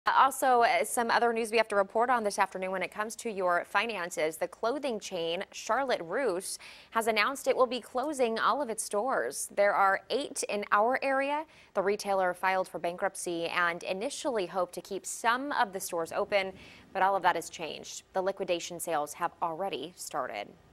Also, some other news we have to report on this afternoon when it comes to your finances. The clothing chain Charlotte Russe has announced it will be closing all of its stores. There are 8 in our area. The retailer filed for bankruptcy and initially hoped to keep some of the stores open, but all of that has changed. The liquidation sales have already started.